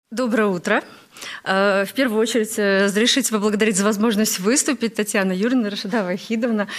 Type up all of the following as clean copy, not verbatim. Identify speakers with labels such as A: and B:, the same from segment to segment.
A: Доброе утро. В первую очередь, разрешите поблагодарить за возможность выступить, Татьяна Юрьевна, Рашида Вахидовна.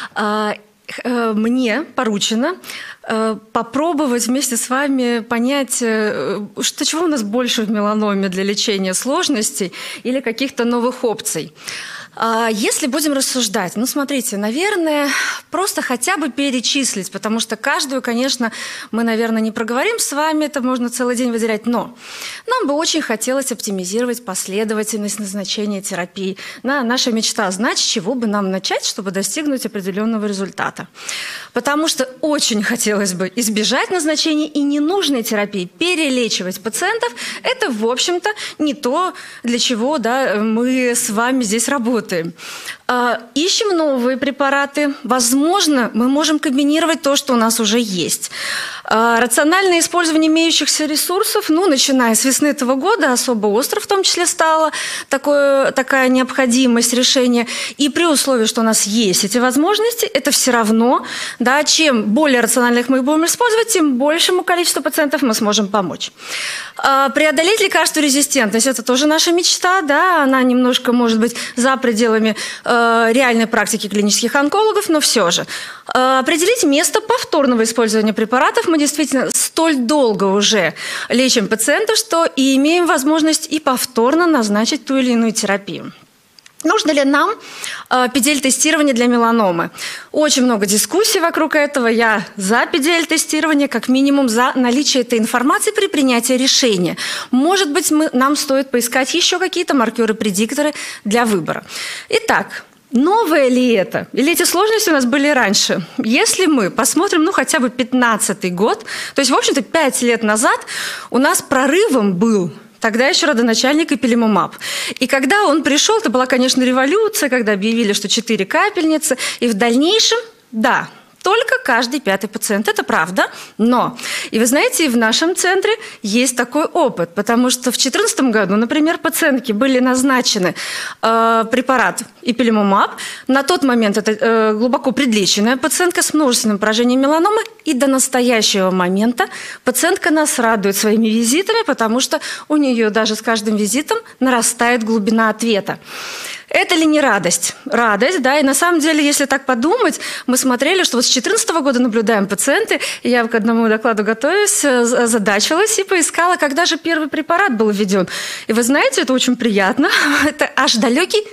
A: Мне поручено попробовать вместе с вами понять, чего у нас больше в меланоме для лечения сложностей или каких-то новых опций. Если будем рассуждать, смотрите, наверное, просто хотя бы перечислить, потому что каждую, конечно, мы, наверное, не проговорим с вами, это можно целый день выделять, но нам бы очень хотелось оптимизировать последовательность назначения терапии. Наша мечта знать, с чего бы нам начать, чтобы достигнуть определенного результата. Потому что очень хотелось бы избежать назначения и ненужной терапии, перелечивать пациентов. Это, в общем-то, не то, для чего мы с вами здесь работаем. Ищем новые препараты. Возможно, мы можем комбинировать то, что у нас уже есть. Рациональное использование имеющихся ресурсов, начиная с весны этого года, особо остро в том числе стала такая необходимость решения. И при условии, что у нас есть эти возможности, это все равно, чем более рациональных мы их будем использовать, тем большему количеству пациентов мы сможем помочь. Преодолеть лекарственную резистентность – это тоже наша мечта, она немножко, может быть, за пределами реальной практики клинических онкологов, но все же. Определить место повторного использования препаратов. Мы действительно столь долго уже лечим пациентов, что и имеем возможность и повторно назначить ту или иную терапию. Нужно ли нам PDL-тестирование для меланомы? Очень много дискуссий вокруг этого. Я за PDL-тестирование, как минимум за наличие этой информации при принятии решения. Может быть, нам стоит поискать еще какие-то маркеры-предикторы для выбора. Итак, новое ли это? Или эти сложности у нас были раньше? Если мы посмотрим, хотя бы 15-й год, то есть, в общем-то, 5 лет назад у нас прорывом был тогда еще родоначальник Ipilimumab. И когда он пришел, это была, конечно, революция, когда объявили, что 4 капельницы. И в дальнейшем, только каждый 5-й пациент. Это правда. Но, и вы знаете, и в нашем центре есть такой опыт, потому что в 2014 году, например, пациентке были назначены препарат Ipilimumab. На тот момент это глубоко предлеченная пациентка с множественным поражением меланомы. И до настоящего момента пациентка нас радует своими визитами, потому что у нее даже с каждым визитом нарастает глубина ответа. Это ли не радость? Радость, и на самом деле, если так подумать, мы смотрели, что с 2014 года наблюдаем пациенты, и я к одному докладу готовясь, озадачилась и поискала, когда же первый препарат был введен. И вы знаете, это очень приятно, это аж далекий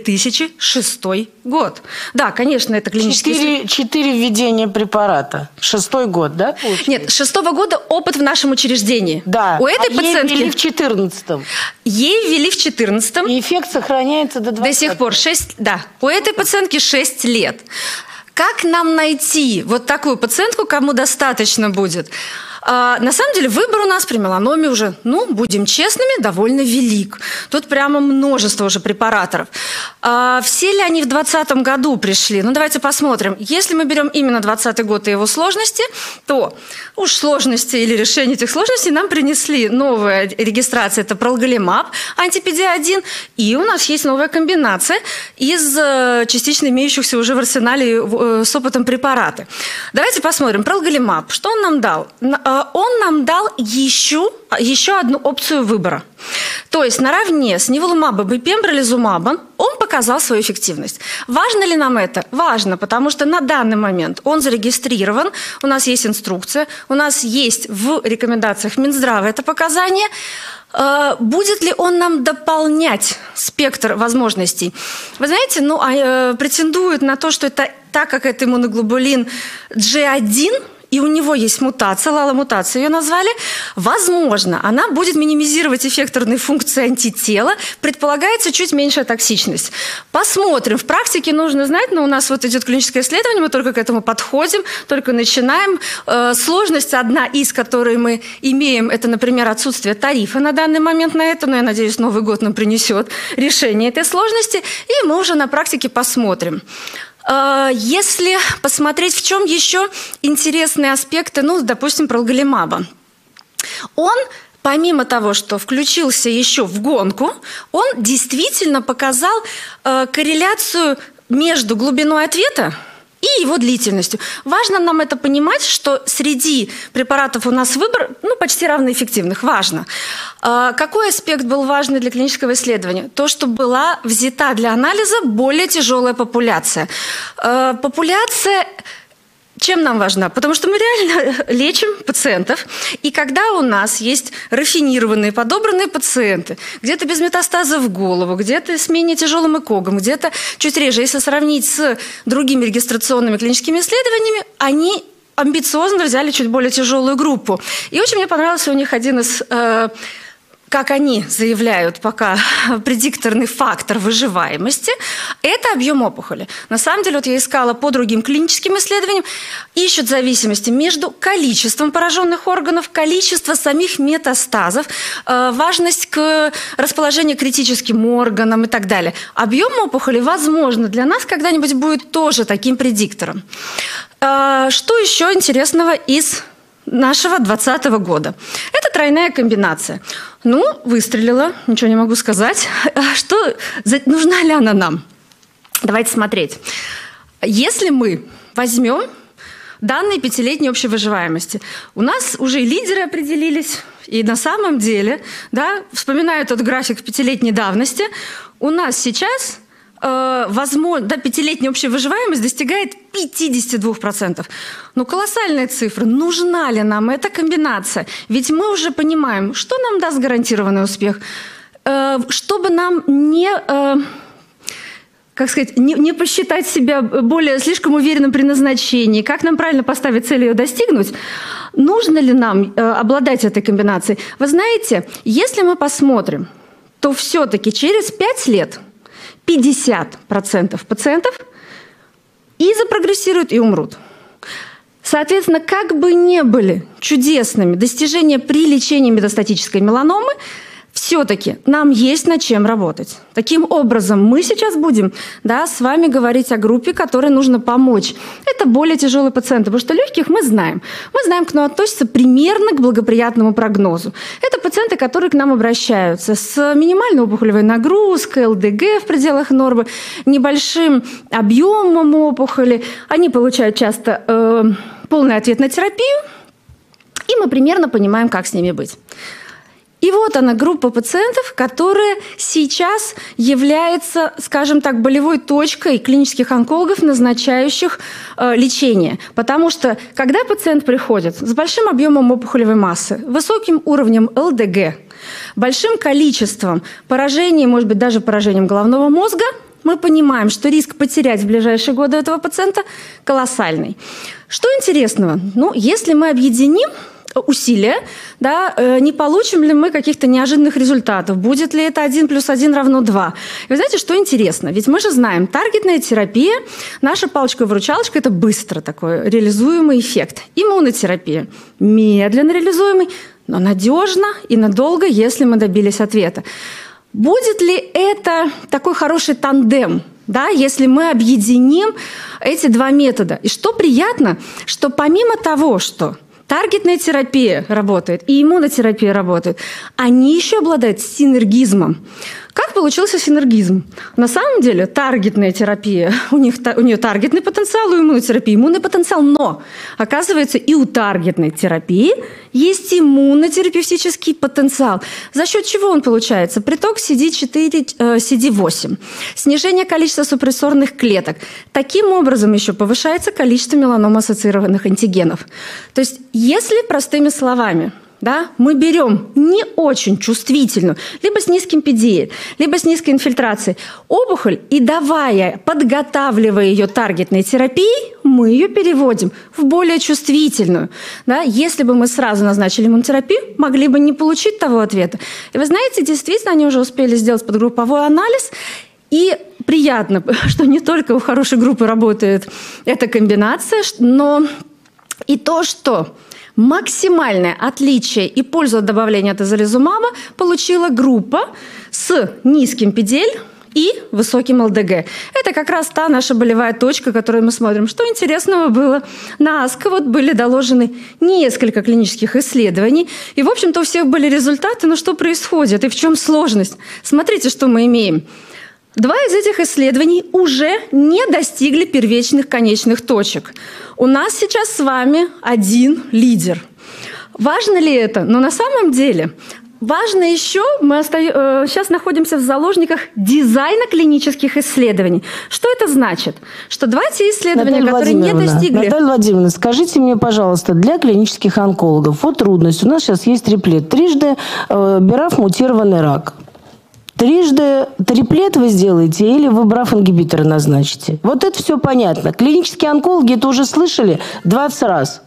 A: 2006 год. Да, конечно, это клинический... 4
B: введения препарата. 6-й год, да?
A: Получается? Нет, 6-го года опыт в нашем учреждении.
B: Да,
A: у этой пациентки...
B: ей ввели в 14-м.
A: Ей ввели в 14-м.
B: И эффект сохраняется до 20-го.
A: До сих пор 6, у этой пациентки 6 лет. Как нам найти вот такую пациентку, кому достаточно будет? На самом деле выбор у нас при меланоме уже, будем честными, довольно велик. Тут прямо множество уже препараторов. Все ли они в 2020 году пришли? Давайте посмотрим. Если мы берем именно 2020 год и его сложности, то уж сложности или решение этих сложностей нам принесли новая регистрация. Это Prolgolimab, анти-PD-1. И у нас есть новая комбинация из частично имеющихся уже в арсенале с опытом препараты. Давайте посмотрим. Prolgolimab. Что он нам дал? Он нам дал еще одну опцию выбора. То есть наравне с Nivolumab и Pembrolizumab он показал свою эффективность. Важно ли нам это? Важно, потому что на данный момент он зарегистрирован, у нас есть инструкция, у нас есть в рекомендациях Минздрава это показание. Будет ли он нам дополнять спектр возможностей? Вы знаете, претендует на то, что это так как это иммуноглобулин G1, и у него есть мутация, лала-мутация ее назвали, возможно, она будет минимизировать эффекторные функции антитела, предполагается чуть меньшая токсичность. Посмотрим. В практике нужно знать, у нас идет клиническое исследование, мы только к этому подходим, только начинаем. Сложность одна из, которой мы имеем, это, например, отсутствие тарифа на данный момент на это, но я надеюсь, Новый год нам принесет решение этой сложности, и мы уже на практике посмотрим. Если посмотреть, в чем еще интересные аспекты, допустим, Prolgolimab. Он, помимо того, что включился еще в гонку, он действительно показал корреляцию между глубиной ответа и его длительностью. Важно нам это понимать, что среди препаратов у нас выбор почти равноэффективных. Важно. Какой аспект был важный для клинического исследования? То, что была взята для анализа более тяжелая популяция. Популяция... Чем нам важна? Потому что мы реально лечим пациентов, и когда у нас есть рафинированные, подобранные пациенты, где-то без метастаза в голову, где-то с менее тяжелым ЭКОГом, где-то чуть реже, если сравнить с другими регистрационными клиническими исследованиями, они амбициозно взяли чуть более тяжелую группу. И очень мне понравился у них один из... как они заявляют пока, предикторный фактор выживаемости – это объем опухоли. На самом деле, я искала по другим клиническим исследованиям, ищут зависимости между количеством пораженных органов, количеством самих метастазов, важность к расположению к критическим органам и так далее. Объем опухоли, возможно, для нас когда-нибудь будет тоже таким предиктором. Что еще интересного из нашего 2020 года? Это тройная комбинация. Выстрелила, ничего не могу сказать. Нужна ли она нам? Давайте смотреть. Если мы возьмем данные 5-летней общей выживаемости, у нас уже и лидеры определились, и на самом деле, вспоминаю этот график 5-летней давности, у нас сейчас... возможно, 5-летняя общая выживаемость достигает 52%. Колоссальная цифра. Нужна ли нам эта комбинация? Ведь мы уже понимаем, что нам даст гарантированный успех. Чтобы нам не посчитать себя более слишком уверенным при назначении, как нам правильно поставить цель ее достигнуть, нужно ли нам обладать этой комбинацией? Вы знаете, если мы посмотрим, то все-таки через 5 лет 50% пациентов и запрогрессируют, и умрут. Соответственно, как бы ни были чудесными достижения при лечении метастатической меланомы, все-таки нам есть над чем работать. Таким образом, мы сейчас будем с вами говорить о группе, которой нужно помочь. Это более тяжелые пациенты, потому что легких мы знаем. Мы знаем, к нам относятся примерно к благоприятному прогнозу. Это пациенты, которые к нам обращаются с минимальной опухолевой нагрузкой, ЛДГ в пределах нормы, небольшим объемом опухоли. Они получают часто полный ответ на терапию, и мы примерно понимаем, как с ними быть. И вот она, группа пациентов, которая сейчас является, скажем так, болевой точкой клинических онкологов, назначающих лечение. Потому что, когда пациент приходит с большим объемом опухолевой массы, высоким уровнем ЛДГ, большим количеством поражений, может быть, даже поражением головного мозга, мы понимаем, что риск потерять в ближайшие годы этого пациента колоссальный. Что интересного? Если мы объединим усилия, не получим ли мы каких-то неожиданных результатов, будет ли это 1 + 1 = 2. И вы знаете, что интересно? Ведь мы же знаем, таргетная терапия, наша палочка-выручалочка – это быстро такой реализуемый эффект. Иммунотерапия – медленно реализуемый, но надежно и надолго, если мы добились ответа. Будет ли это такой хороший тандем, если мы объединим эти два метода? И что приятно, что помимо того, что таргетная терапия работает и иммунотерапия работает, они еще обладают синергизмом. Как получился синергизм? На самом деле таргетная терапия, у нее таргетный потенциал, у иммунотерапии иммунный потенциал, но оказывается и у таргетной терапии есть иммунотерапевтический потенциал. За счет чего он получается? Приток CD4, CD8, снижение количества супрессорных клеток. Таким образом еще повышается количество меланом-ассоциированных антигенов. То есть, если простыми словами, мы берем не очень чувствительную, либо с низким PDL, либо с низкой инфильтрацией опухоль, и подготавливая ее таргетной терапией, мы ее переводим в более чувствительную. Если бы мы сразу назначили иммунотерапию, могли бы не получить того ответа. И вы знаете, действительно, они уже успели сделать подгрупповой анализ, и приятно, что не только у хорошей группы работает эта комбинация, но и то, что максимальное отличие и пользу от добавления атезолизумаба получила группа с низким PDL и высоким ЛДГ. Это как раз та наша болевая точка, которую мы смотрим. Что интересного было? На АСКО были доложены несколько клинических исследований, и, в общем-то, у всех были результаты, но что происходит и в чем сложность? Смотрите, что мы имеем. 2 из этих исследований уже не достигли первичных конечных точек. У нас сейчас с вами один лидер. Важно ли это? Но на самом деле важно еще, мы сейчас находимся в заложниках дизайна клинических исследований. Что это значит? Что 2 те исследования, которые не достигли...
B: Наталья Владимировна, скажите мне, пожалуйста, для клинических онкологов, вот трудность. У нас сейчас есть триплет. Трижды BRAF мутированный рак. Трижды триплет вы сделаете или вы BRAF-ингибиторы назначите? Вот это все понятно. Клинические онкологи это уже слышали 20 раз.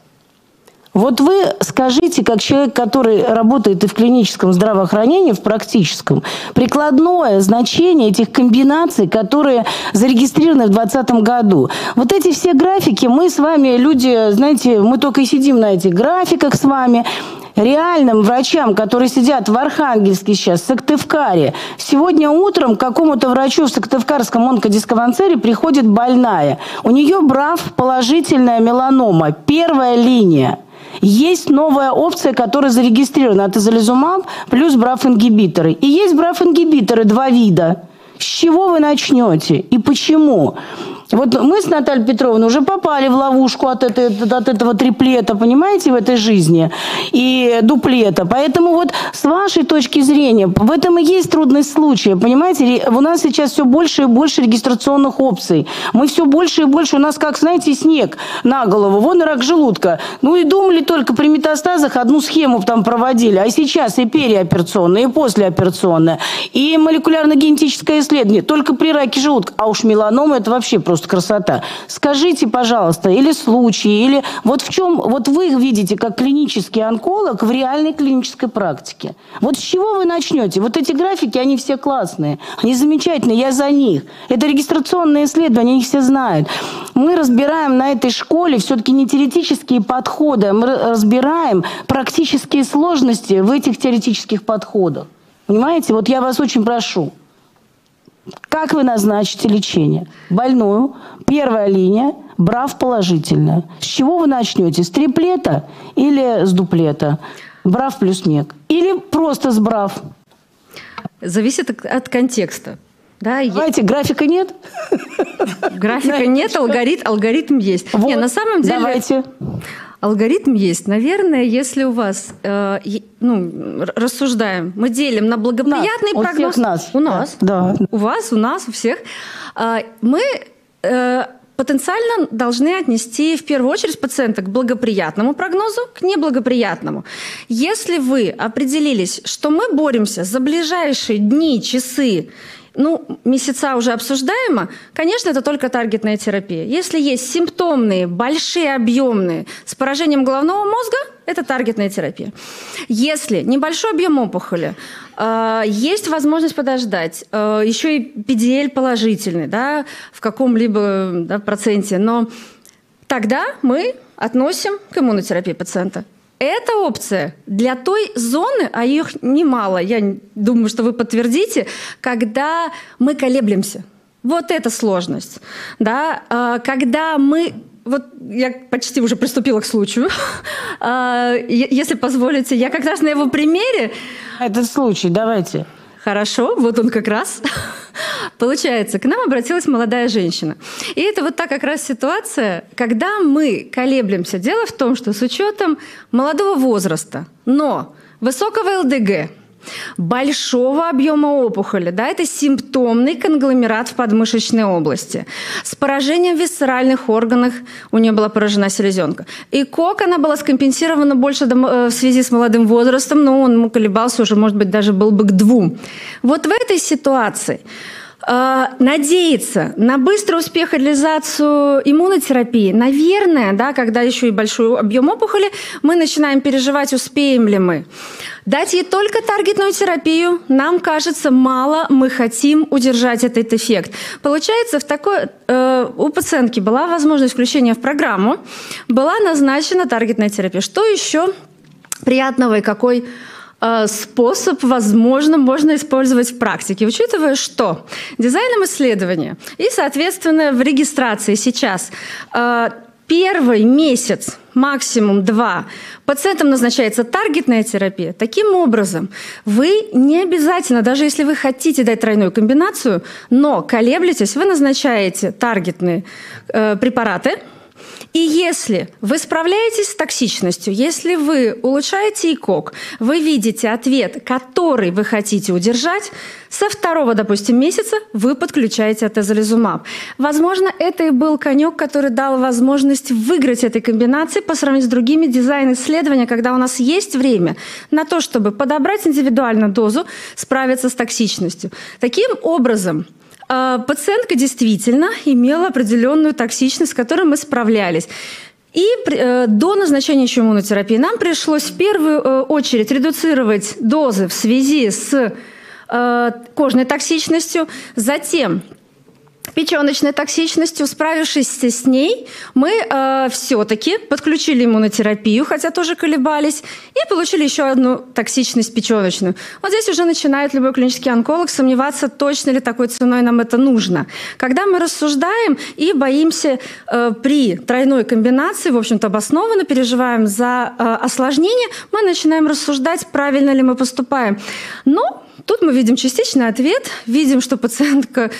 B: Вот вы скажите, как человек, который работает и в клиническом здравоохранении, в практическом, прикладное значение этих комбинаций, которые зарегистрированы в 2020 году. Вот эти все графики, мы с вами, люди, знаете, мы только и сидим на этих графиках с вами. Реальным врачам, которые сидят в Архангельске сейчас, в Сыктывкаре, сегодня утром к какому-то врачу в Сыктывкарском онкодиспансере приходит больная. У нее BRAF положительная меланома, 1-я линия. Есть новая опция, которая зарегистрирована, атезолизумаб плюс BRAF-ингибиторы. И есть BRAF-ингибиторы 2 вида. С чего вы начнете и почему? Вот мы с Натальей Петровной уже попали в ловушку от этого триплета, понимаете, в этой жизни, и дуплета. Поэтому вот с вашей точки зрения, в этом и есть трудность случая, понимаете, у нас сейчас все больше и больше регистрационных опций. Мы все больше и больше, у нас как, знаете, снег на голову, вон и рак желудка. Ну и думали только при метастазах одну схему там проводили, а сейчас и переоперационная, и послеоперационная, и молекулярно-генетическое исследование, только при раке желудка. А уж меланома это вообще просто красота. Скажите, пожалуйста, или случаи, или вот в чем, вот вы видите как клинический онколог в реальной клинической практике. Вот с чего вы начнете? Вот эти графики, они все классные, они замечательные, я за них. Это регистрационные исследования, они их все знают. Мы разбираем на этой школе все-таки не теоретические подходы, мы разбираем практические сложности в этих теоретических подходах. Понимаете? Вот я вас очень прошу. Как вы назначите лечение? Больную, 1-я линия, BRAF положительная. С чего вы начнете? С триплета или с дуплета? BRAF плюс МЕК. Или просто с BRAF?
A: Зависит от контекста. Да,
B: знаете, графика нет?
A: Графика нет, алгоритм есть.
B: Вот,
A: не, на самом деле...
B: Давайте.
A: Алгоритм есть. Наверное, если у вас, рассуждаем, мы делим на благоприятный прогноз.
B: У всех нас.
A: У нас.
B: Да.
A: У вас, у нас, у всех. Мы потенциально должны отнести в первую очередь пациента к благоприятному прогнозу, к неблагоприятному. Если вы определились, что мы боремся за ближайшие дни, часы, месяца уже обсуждаемо, конечно, это только таргетная терапия. Если есть симптомные, большие, объемные, с поражением головного мозга, это таргетная терапия. Если небольшой объем опухоли, есть возможность подождать, еще и PDL положительный, да, в каком-либо проценте, но тогда мы относим к иммунотерапии пациента. Эта опция для той зоны, а их немало, я думаю, что вы подтвердите, когда мы колеблемся. Вот это сложность. Да? Когда мы... Вот я почти уже приступила к случаю. Если позволите, я как раз на его примере...
B: Этот случай, давайте.
A: Хорошо, вот он как раз. Получается, к нам обратилась молодая женщина. И это вот та как раз ситуация, когда мы колеблемся. Дело в том, что с учетом молодого возраста, но высокого ЛДГ, большого объема опухоли, да, это симптомный конгломерат в подмышечной области. С поражением в висцеральных органах у нее была поражена селезенка. И КОК, она была скомпенсирована больше в связи с молодым возрастом, но он колебался уже, может быть, даже был бы к 2. Вот в этой ситуации надеяться на быстрый успех и реализацию иммунотерапии, наверное, да, когда еще и большой объем опухоли, мы начинаем переживать, успеем ли мы. Дать ей только таргетную терапию нам кажется мало, мы хотим удержать этот эффект. Получается, у пациентки была возможность включения в программу, была назначена таргетная терапия. Что еще приятного и какой способ, возможно, можно использовать в практике, учитывая, что дизайном исследования и, соответственно, в регистрации сейчас первый месяц, максимум 2, пациентам назначается таргетная терапия. Таким образом, вы не обязательно, даже если вы хотите дать тройную комбинацию, но колеблетесь, вы назначаете таргетные препараты. И если вы справляетесь с токсичностью, если вы улучшаете ЭКОГ, вы видите ответ, который вы хотите удержать, со 2-го, допустим, месяца вы подключаете атезолизумаб. Возможно, это и был конек, который дал возможность выиграть этой комбинации по сравнению с другими дизайн-исследованиями, когда у нас есть время на то, чтобы подобрать индивидуально дозу, справиться с токсичностью. Таким образом, пациентка действительно имела определенную токсичность, с которой мы справлялись. И до назначения еще иммунотерапии нам пришлось в первую очередь редуцировать дозы в связи с кожной токсичностью, затем печёночной токсичностью. Справившись с ней, мы все-таки подключили иммунотерапию, хотя тоже колебались, и получили еще одну токсичность печёночную. Вот здесь уже начинает любой клинический онколог сомневаться, точно ли такой ценой нам это нужно. Когда мы рассуждаем и боимся при тройной комбинации, в общем-то обоснованно переживаем за осложнение, мы начинаем рассуждать, правильно ли мы поступаем. Но тут мы видим частичный ответ, видим, что пациентка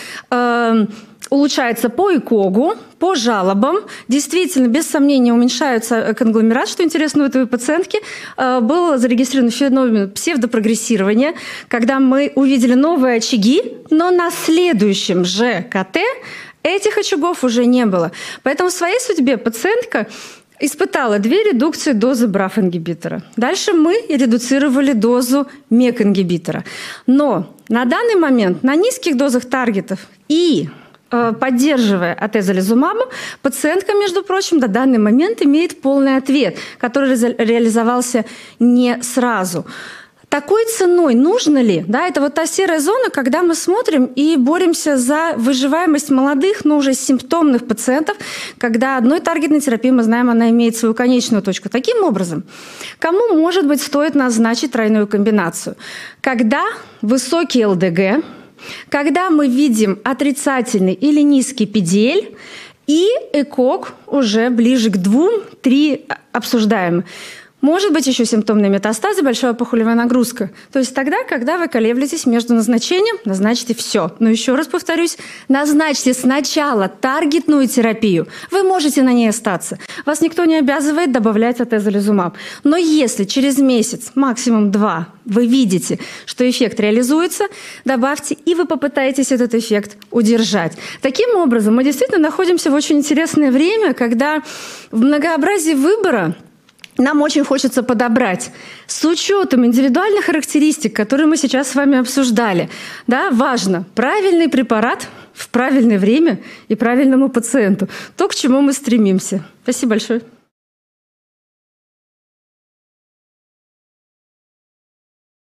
A: улучшается по ЭКОГу, по жалобам. Действительно, без сомнения, уменьшается конгломерат. Что интересно, у этой пациентки был зарегистрирован феномен псевдопрогрессирования, когда мы увидели новые очаги, но на следующем же КТ этих очагов уже не было. Поэтому в своей судьбе пациентка испытала 2 редукции дозы BRAF-ингибитора. Дальше мы редуцировали дозу MEK-ингибитора. Но на данный момент на низких дозах таргетов и поддерживая атезолизумабом, пациентка, между прочим, до данный момент имеет полный ответ, который реализовался не сразу. Такой ценой нужно ли? Да, это вот та серая зона, когда мы смотрим и боремся за выживаемость молодых, но уже симптомных пациентов, когда одной таргетной терапии, мы знаем, она имеет свою конечную точку. Таким образом, кому, может быть, стоит назначить тройную комбинацию? Когда высокий ЛДГ, когда мы видим отрицательный или низкий PDL, и ЭКОГ уже ближе к 2-3 обсуждаем. Может быть еще симптомные метастазы, большая опухолевая нагрузка. То есть тогда, когда вы колеблетесь между назначением, назначьте все. Но еще раз повторюсь, назначьте сначала таргетную терапию. Вы можете на ней остаться. Вас никто не обязывает добавлять атезолизумаб. Но если через месяц, максимум 2, вы видите, что эффект реализуется, добавьте, и вы попытаетесь этот эффект удержать. Таким образом, мы действительно находимся в очень интересное время, когда в многообразии выбора нам очень хочется подобрать с учетом индивидуальных характеристик, которые мы сейчас с вами обсуждали. Да, важно правильный препарат в правильное время и правильному пациенту. То, к чему мы стремимся. Спасибо большое.